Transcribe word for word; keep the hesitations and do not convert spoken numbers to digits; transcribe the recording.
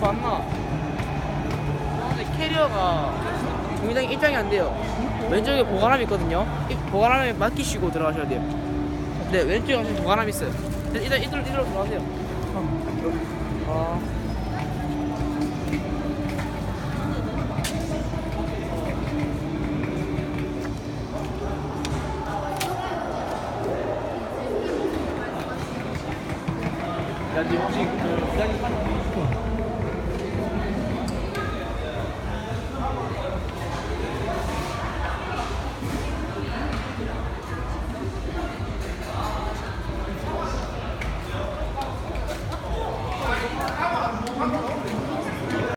봤나? 아, 근데 캐리어가 정류장에 입장이 안 돼요. 왼쪽에 보관함이 있거든요. 이 보관함에 맡기시고 들어가셔야 돼요. 네, 왼쪽에 가시면 보관함 있어요. 네, 일단 이대로 이대로 들어가세요. 아. 야, 지금 혹시 그 기다리는 사람